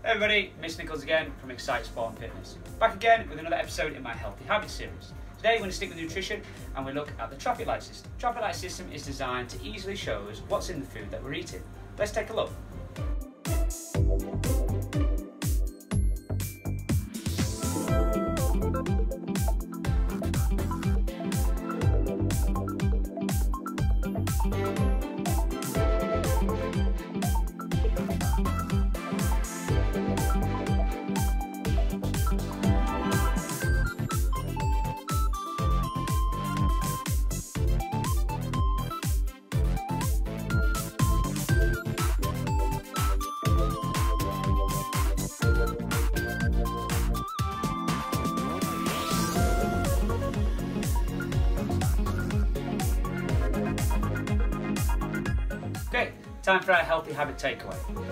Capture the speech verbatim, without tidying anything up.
Hey everybody, Mister Nicholls again from Excite Sport and Fitness. Back again with another episode in my Healthy Habits series. Today we're going to stick with nutrition and we look at the traffic light system. The traffic light system is designed to easily show us what's in the food that we're eating. Let's take a look. Okay, time for our healthy habit takeaway.